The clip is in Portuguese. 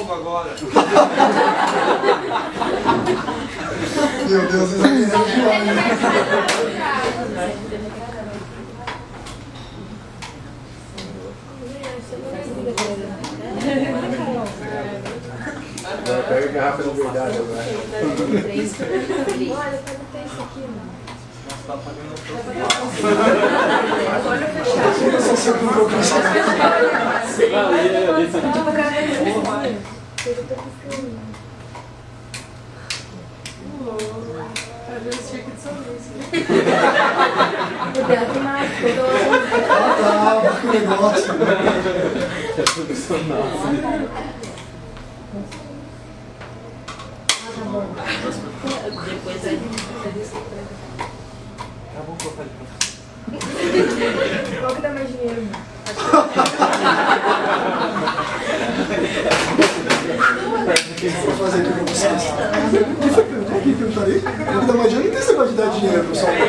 novo agora. Meu Deus, isso aqui é demais. Pega a garrafa de verdade agora. Olha, pode ter isso aqui, mano. Tá pagando o Olha fechado. Que negócio. Depois aí. Vamos colocar de novo. Qual que dá mais dinheiro? Vou fazer aqui pra vocês. Quem foi perguntar? Quem perguntaria? Qual que dá mais dinheiro? Não tem esse negócio de dar dinheiro, pessoal.